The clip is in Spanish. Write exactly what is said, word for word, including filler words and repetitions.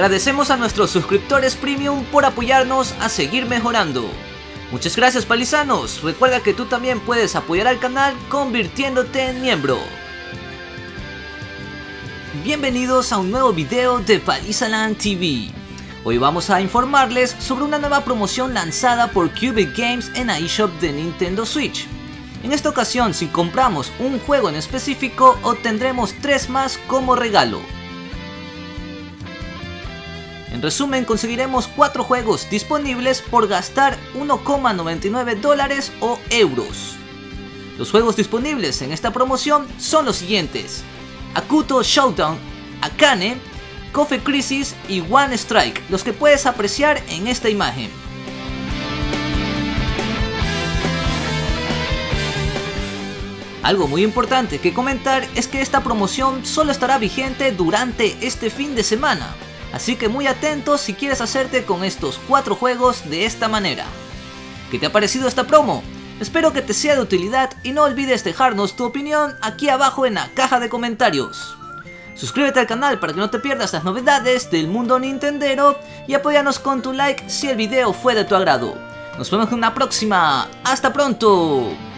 Agradecemos a nuestros suscriptores premium por apoyarnos a seguir mejorando. Muchas gracias, palizanos. Recuerda que tú también puedes apoyar al canal convirtiéndote en miembro. Bienvenidos a un nuevo video de Palizaland T V. Hoy vamos a informarles sobre una nueva promoción lanzada por Cubic Games en la eShop de Nintendo Switch. En esta ocasión, si compramos un juego en específico, obtendremos tres más como regalo. En resumen, conseguiremos cuatro juegos disponibles por gastar uno coma noventa y nueve dólares o euros. Los juegos disponibles en esta promoción son los siguientes: Akuto Showdown, Akane, Coffee Crisis y One Strike, los que puedes apreciar en esta imagen. Algo muy importante que comentar es que esta promoción solo estará vigente durante este fin de semana, así que muy atentos si quieres hacerte con estos cuatro juegos de esta manera. ¿Qué te ha parecido esta promo? Espero que te sea de utilidad y no olvides dejarnos tu opinión aquí abajo en la caja de comentarios. Suscríbete al canal para que no te pierdas las novedades del mundo nintendero y apóyanos con tu like si el video fue de tu agrado. Nos vemos en una próxima. ¡Hasta pronto!